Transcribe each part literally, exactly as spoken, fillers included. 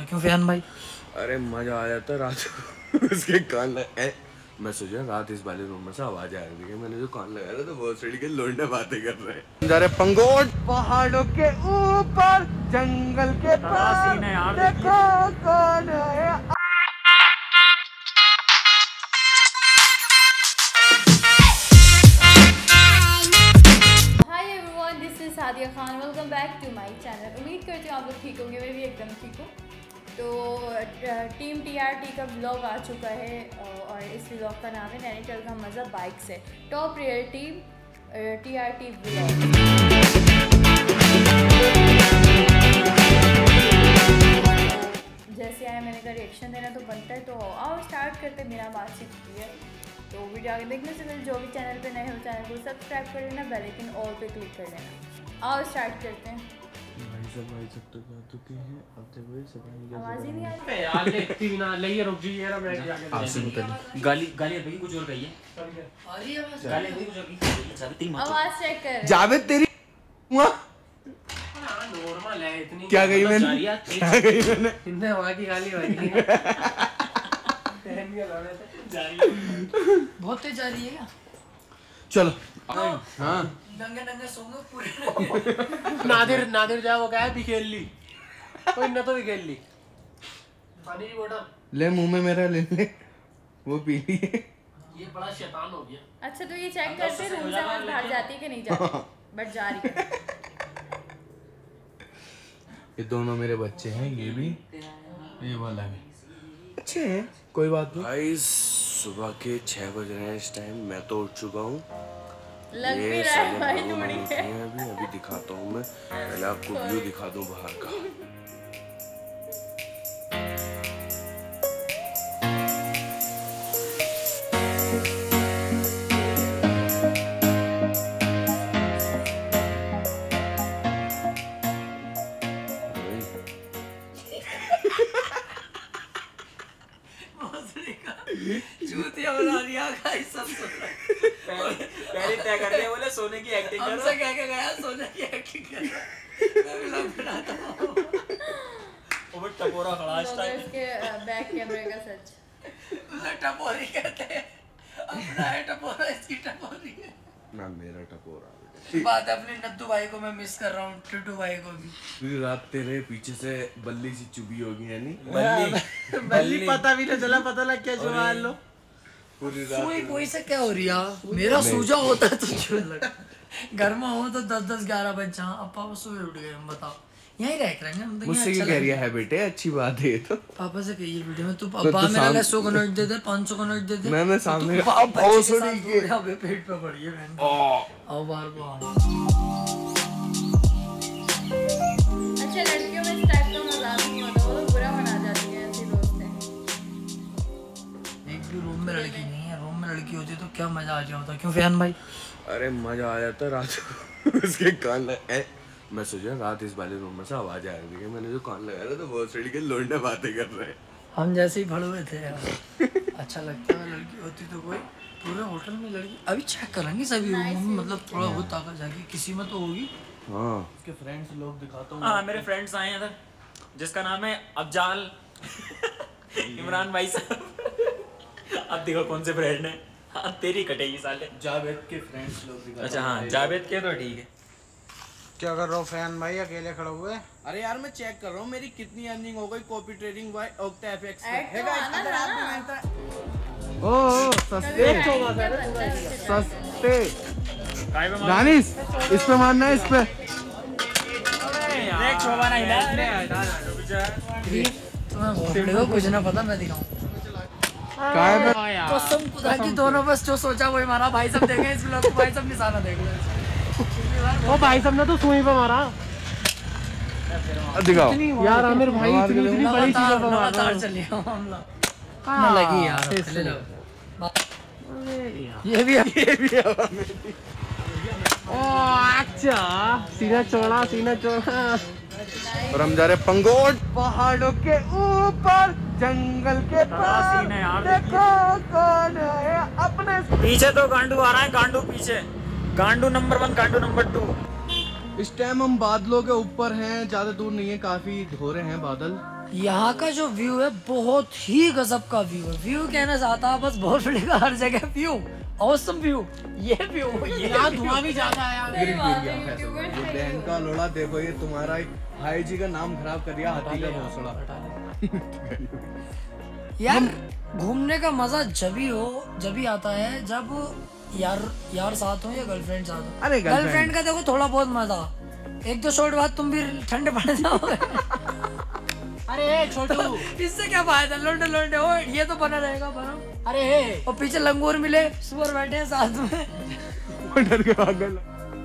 होता। क्यों फैन भाई? अरे मजा आ जाता रात को उसके कान लग... मैं सोचा रात इस वाले रूम में से आवाज आ रही है, मैंने जो कान लगाया था तो बहुत सड़ी के लोंडे बातें कर रहे हैं। जा रहे पंगोट पहाड़ों के ऊपर जंगल के पास देखो कौन है। Sadia Khan, welcome back to my channel. उम्मीद करती हूँ आप लोग ठीक होंगे, मैं भी एकदम ठीक हूँ। तो टीम टीआरटी का व्लॉग आ चुका है और इस व्लॉग का नाम है नैनीताल का मज़ा बाइक से। Top real team TRT vlog. जैसे आया मैंने कहा रिएक्शन देना तो बनता है, तो आओ स्टार्ट करते बिना बातचीत किए। तो वीडियो आगे देखने से पहले जो भी चैनल पे नए हो चैनल को सब्सक्राइब कर लेना, बेल आइकन ऑल पे क्लिक कर लेना। आओ स्टार्ट करते हैं। भाई सब भाई सब तो कर चुके हैं, अब तक वही सब नहीं आवाज ही नहीं आ रही यार। लेती भी ना ले रुक जी यार, मैं जाके आपसे निकल गाली गाली भाई कुछ और कही है। अरे आवाज गाली भाई कुछ और कही। जावेद तेरी आवाज चेक कर। जावेद तेरी हुआ हां नॉर्मल है इतनी। क्या गई मैंने क्या गई मैंने इतने वहां की गाली भाई पहन के लौड़े थे जा रही है बहुत तेज जा रही है क्या? चलो हां नंगे नंगे सोंगे पूरे। नादिर नादिर जा वो क्या भी खेल ली कोई ना तो भी खेल ली। पानी की बोतल ले मुंह में मेरा ले ले वो पी ली। ये बड़ा शैतान हो गया। अच्छा तो ये चेक करते रूम से आवाज बाहर जाती है कि नहीं जाती, बट जा रही है। ये दोनों मेरे बच्चे हैं, ये भी ये वाला भी अच्छे हैं, कोई बात नहीं। भाई सुबह के छह बज रहे हैं इस टाइम, मैं तो उठ चुका हूँ। लग भी रहा है भाई थोड़ी है। अभी अभी दिखाता हूँ मैं, पहले आपको व्यू दिखा दूँ बाहर का। चूतिया बना दिया गाइस सब सुन रहे। पहले तय कर लिया बोले सोने की एक्टिंग करो। हमसे कह के गया सोने की एक्टिंग कर। मैं भी लग रहा था। वो टपोरा खड़ा इस टाइम इसके बैक कैमरे का सच। उसे टपोरी कहते हैं। अपना है टपोरा, इसकी टपोरी है। ना मेरा टपोरा बात अपने नद्दू भाई को मैं मिस कर रहा हूँ, टिटू भाई को भी। पूरी रात तेरे पीछे से बल्ली सी चुभी होगी है नहीं? बल्ली बल्ली पता भी नहीं चला, पता लग क्या जुआ लो। पूरी रात कोई कोई से क्या हो रही है? मेरा सूजा होता है तो क्यों लगा? घर में हो तो दस दस ग्यारह बजे अब पापा सोए उठ गए, हम बताओ यहीं रह रहे हैं। मुझसे क्यों कह रही है बेटे, अच्छी बात है ये तो। पापा से कहिए वीडियो में तू पापा मेरा ले सौ का नोट दे दे, पाँच सौ का नोट दे दे। मैं मैं सामने बहुत सड़ी के अबे पेट पे पड़ी है बहन। आओ बाहर बाहर। अच्छा लड़कियों में इस टाइप का मजाक नहीं होता, वो बुरा मना जाती है ऐसी दोस्तें। एक भी रूम में लड़की नहीं है, रूम में लड़की होती तो क्या मजा आ गया होता। क्यों फैन भाई? अरे मजा आ जाता रात को उसके कान लग... मैं सोचा रात इस वाले रूम में से आवाज आ रही है, मैंने जो कान लगाया था तो बहुत सड़ी के लोंडे बातें कर रहे हैं। हम जैसे ही भड़ुए थे यार। अच्छा लगता है लड़की होती तो कोई पूरे होटल में लड़की। अभी चेक करेंगे सभी रूम में, मतलब थोड़ा बहुत ताकत जाके किसी में तो होगी। हाँ उसके फ्रेंड्स लोग दिखाता हूँ। हाँ मेरे फ्रेंड्स आए हैं इधर, जिसका नाम है अफजाल इमरान भाई साहब। अब देखो कौन से फ्रेंड है। हाँ तेरी कटेगी साले। जावेद के फ्रेंड्स लोग दिखाता। अच्छा हाँ जावेद के तो ठीक है। क्या कर रहा हो फैन भाई, अकेले खड़े हुए? अरे यार मैं चेक कर रहा हूँ मेरी कितनी अर्निंग हो गई copy trading by Octa FX ad पे। तो आना अगर आप भी था। मेहनत ओ सस्ते सस्ते दानिश इस पे मारना है, इस पे देख शोभा नहीं ना। तुम्हें कुछ ना पता, मैं दिखाऊं। काय पे कसम खुदा की दोनों बस जो सोचा वही मारा। भाई सब देखें इस ब्लॉग को, भाई सब निशाना देख लो। वो भाई सब ने तो सुई पे मारा। दिखाओ यार आमिर भाई इतनी इतनी बड़ी चीजों पे मारा। लगातार चल रहा हमला ना लगी यार। ये भी ये भी ओ अच्छा सीना चौड़ा सीना चौड़ा। और हम जा रहे पंगोट पहाड़ों के ऊपर जंगल के पास देखो कौन है अपने। पीछे तो गांडू आ रहा है, गांडू पीछे। गांडू नंबर वन, गांडू नंबर टू। इस टाइम हम बादलों के ऊपर हैं, ज्यादा दूर नहीं है, काफी धोरे हैं बादल। यहाँ का जो व्यू है बहुत ही गजब का व्यू है। व्यू कहना चाहता है बस बहुत बड़ी का हर जगह व्यू, ऑसम व्यू। ये व्यू ये यहाँ धुआं भी ज्यादा है यार। सही बात है, यूट्यूबर ये बहन का लोड़ा देखो, ये तुम्हारा भाई जी का नाम खराब कर दिया, हाथी का घोंसला। यार घूमने का मजा जब ही हो जब ही आता है जब यार यार साथ हो या गर्लफ्रेंड साथ हो। अरे girlfriend। गर्लफ्रेंड का देखो थोड़ा बहुत मजा, एक दो शॉट बाद तुम भी ठंडे पड़ जाओगे। अरे छोटू, इससे क्या फायदा, लोंडे लोंडे हो ये तो बना रहेगा बना। अरे और पीछे लंगूर मिले, सुअर बैठे हैं साथ में। डर के भाग गया।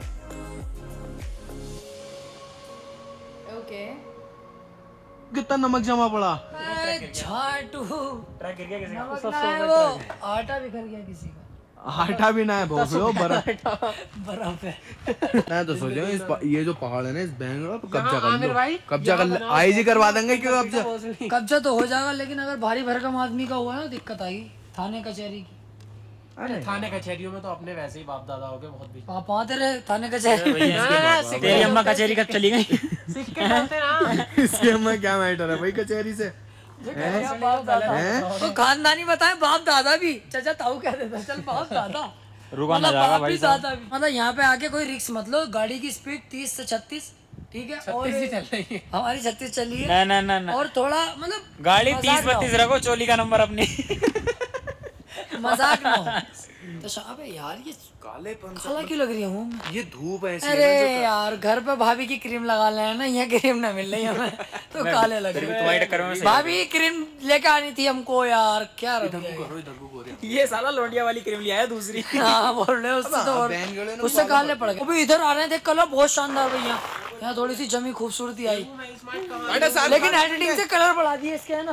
ओके। कितना नमक जमा पड़ा। अरे झाटू ट्रक गिर गया किसी का? नमक ना है वो, आटा बिखर गया किसी का। आटा भी ना है, बहुत बर्फ बर्फ है। मैं तो सोच रहा हूँ इस पा- ये जो पहाड़ है ना, इस बैंगलोर पे कब्जा कर आमिर लो, भाई, कब्जा कर ले, आई जी करवा देंगे क्यों कब्जा। कब्जा तो हो जाएगा लेकिन अगर भारी भरकम आदमी का हुआ ना दिक्कत आएगी थाने कचहरी की। अरे थाने कचहरियों में तो अपने वैसे ही बाप दादा हो गए बहुत भी। पापा तेरे थाने कचहरी। तेरी अम्मा कचहरी कब चली गई? सिक्के डालते ना। इसके में क्या मैटर है भाई कचहरी से। बाप दादा तो खानदानी बताए, बाप दादा भी चचा ताऊ कह देता, चल बाप दादा रुका ना मतलब जाएगा बाप भाई भी दादा भी। मतलब यहाँ पे आके कोई रिस्क मत लो, गाड़ी की स्पीड तीस से छत्तीस ठीक है, और चल रही है। हमारी छत्तीस चली है ना ना ना ना, और थोड़ा मतलब गाड़ी मजाक तीस ना हो। बत्तीस रखो, चोली का नंबर अपनी। मजाक ना हो। तो शाह यार ये कालेपन काला क्यों लग रही है मुंह में? ये धूप ऐसी अरे यार घर पे भाभी की क्रीम लगा ले ना, यहाँ क्रीम ना मिल रही हमें तो काले लग रहे तुम्हारी टक्कर में हैं। भाभी क्रीम लेके आनी थी हमको यार, क्या रख दिया ये? ये साला लोंडिया वाली क्रीम लिया है दूसरी। हाँ बोल रहे हैं उससे तो और उससे काले पड़ गए। अभी इधर आ रहे हैं, देख कलर बहुत शानदार भैया, यहाँ थोड़ी सी जमी खूबसूरती आई लेकिन एडिटिंग से कलर बढ़ा दिए इसके है ना।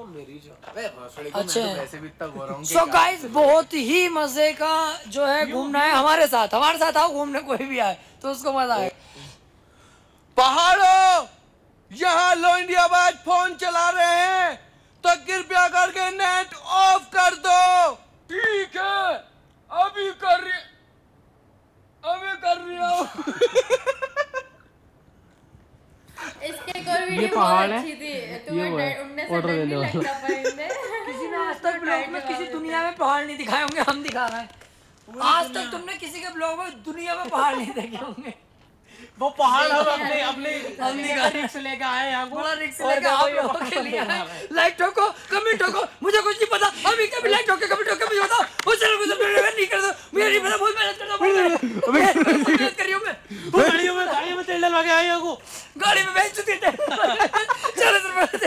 अच्छा वैसे भी इतना गोरा हूँ। सो गाइस बहुत ही मजे का जो है घूमना है हमारे साथ, हमारे साथ आओ घूमने, कोई भी आए तो उसको मजा आए। पहाड़ों यहाँ लो इंडिया बाज फोन चला रहे हैं तो कृपया करके नेट ऑफ कर दो। ठीक है अभी कर रही अभी कर रही हूँ। इसके एक और वीडियो पहाड़ बहुत है, अच्छी थी, तुम्हें उड़ने से डर नहीं लगता परिंदे? किसी ने आज तक ब्लॉग में किसी दुनिया में पहाड़ नहीं दिखाए होंगे, हम दिखा रहे हैं। आज तक तुमने किसी के ब्लॉग में दुनिया में पहाड़ नहीं देखे होंगे। वो पहाड़ हम अपने अपने हम निकाल रिक्स लेके आए यहाँ को। बड़ा रिक्स लेके आप लोगों के लिए आए। लाइक ठोको, कमेंट ठोको, मुझे कुछ नहीं पता, अभी कभी लाइक ठोके कमेंट ठोके मुझे बताओ, वो चैनल को सब्सक्राइब नहीं कर दो, मुझे नहीं पता, बहुत मेहनत करता हूं, बहुत मेहनत कर रही हूं मैं। वो गाड़ियों में गाड़ियों में तेल डलवा के आए यहाँ को। गाड़ी में बेच चुके थे। चलो सर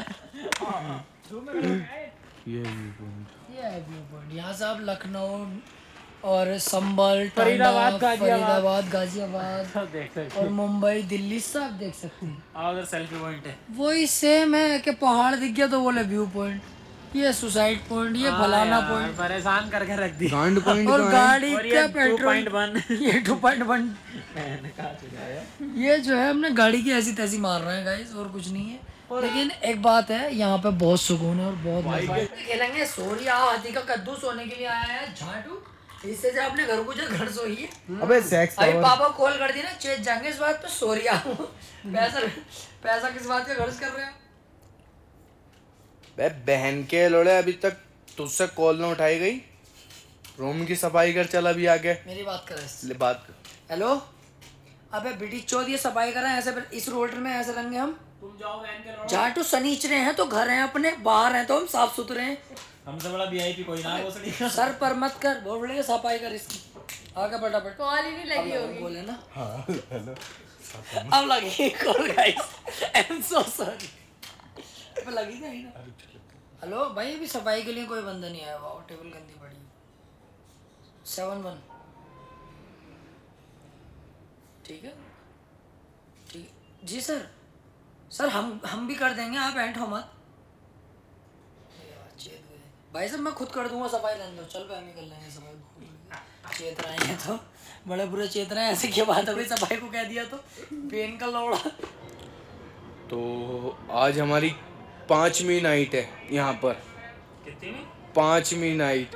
ये ये है व्यू पॉइंट। यहाँ से आप लखनऊ और संभल, फरीदाबाद, टांडा, गाजियाबाद। फरीदाबाद, गाजियाबाद सब देख सकते और मुंबई, दिल्ली सब देख सकते हैं। आओ उधर सेल्फी पॉइंट है। वही सेम है कि पहाड़ दिख गया तो बोले व्यू पॉइंट, ये सुसाइड पॉइंट, ये फलाना पॉइंट परेशान करके रख दी। गांड पॉइंट और गाड़ी और का ये पेट्रोल टू पॉइंट वन। ये टू पॉइंट वन ये जो है हमने गाड़ी की ऐसी तैसी मार रहे हैं गाइस, और कुछ नहीं है। लेकिन एक बात है, यहाँ पे बहुत सुकून है और बहुत मजा है। खेलेंगे सोरिया हाथी का कद्दू, सोने के लिए आया है झाटू, इससे जो अपने घर को जो घर सोई है। अबे सेक्स अभी पापा कॉल कर दी ना, चेत जाएंगे इस बात पे, सोरिया पैसा पैसा किस बात का खर्च कर रहे हो? बे बहन के लोड़े अभी तक तुझसे कॉल ना उठाई गई, रूम की सफाई कर चल अभी आगे। मेरी बात कर इससे। ले बात कर। हेलो अबे ब्रिटिश चौथ ये सफाई कर रहे हैं ऐसे, इस रोल्डर में ऐसे रहेंगे हम। तुम जाओ वैन के रोड। झाटू सनीचरे हैं तो घर हैं अपने, बाहर हैं तो हम साफ सुथरे हैं। हमसे बड़ा वीआईपी कोई ना है वो सड़ी। सर पर मत कर, बोल बोलेंगे सफाई कर इसकी, आगे फटाफट। कॉल ही नहीं लगी होगी। बोले ना हाँ हेलो अब लगी call guys, I am so sorry. अब लगी नहीं ना। हेलो भाई अभी सफाई के लिए कोई बंदा नहीं आया, वाओ टेबल गंदी पड़ी। सेवन वन ठीक है ठीक है जी सर। सर हम हम भी कर देंगे, आप एंट हो मत। भाई साहब मैं खुद कर दूंगा सफाई, रहने दो, चल पे हम ही कर लेंगे सफाई। चेत रहे हैं तो बड़े बुरे चेत रहे हैं, ऐसे क्या बात है भाई, सफाई को कह दिया तो पेन का लौड़ा। तो आज हमारी पांचवी नाइट है यहाँ पर। कितनी? पांचवी नाइट।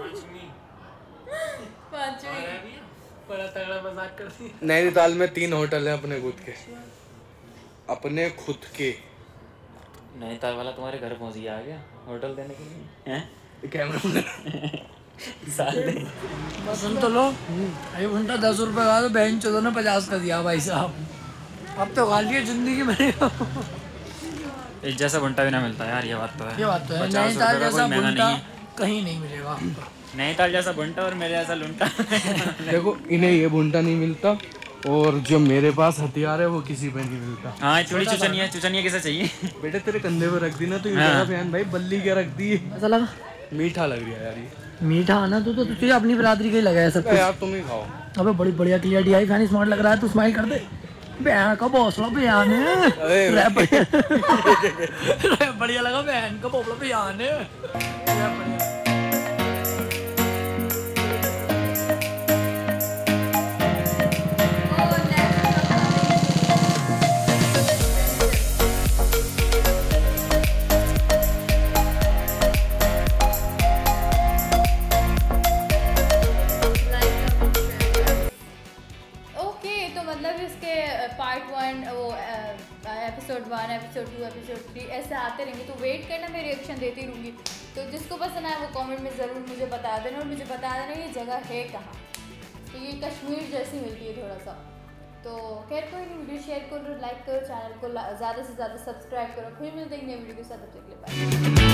पांचवी बड़ा तगड़ा मजाक कर दी। नैनीताल में तीन होटल हैं अपने खुद के, अपने खुद के। नैनीताल वाला तुम्हारे घर पहुंच गया, आ गया होटल देने के लिए हैं? कैमरा साल दे। बस सुन तो लो, ये घंटा दस रुपए का तो बहन चौदह ने पचास का दिया भाई साहब। अब तो खा लिया जिंदगी में। एक जैसा भुंटा भी ना मिलता यार, ये बात तो है। ये बात तो है, पचास नैनीताल रुपए का जैसा कोई महंगा भुंटा नहीं है। कहीं नहीं मिलेगा। नैनीताल जैसा भुंटा और मेरे जैसा लुंटा। देखो इन्हें ये भुंटा नहीं मिलता और जो मेरे पास हथियार है वो किसी पे नहीं मिलता। हाँ चूड़ी चुचनिया, चुचनिया किसे चाहिए? बेटे तेरे कंधे पे रख दी ना तो ये हाँ। मेरा बयान भाई बल्ली क्या रख दी। ऐसा लगा मीठा लग रहा है यार ये। मीठा आना तो तो तुझे अपनी बिरादरी का ही लगा है सब कुछ। यार तुम ही खाओ। अबे बड़ी बढ़िया क्लियरिटी आई, फैन स्मार्ट लग रहा है, तू स्माइल कर दे। बहन का बौसला बयान है। रैप बढ़िया रैप बढ़िया लगा, बहन का बौसला बयान है। रैप बढ़िया। पार्ट वन वो episode one episode two episode three ऐसे आते रहेंगे, तो वेट करना, मैं रिएक्शन देती रहूँगी। तो जिसको पसंद आए वो कमेंट में ज़रूर मुझे बता देना, और मुझे बता देना ये जगह है कहाँ। तो ये कश्मीर जैसी मिलती है थोड़ा सा। तो खैर कोई नहीं, वीडियो शेयर करो, लाइक करो, चैनल को ज़्यादा से ज़्यादा सब्सक्राइब करो। फिर मिलते हैं नई वीडियो के साथ, तब तक के लिए बाय।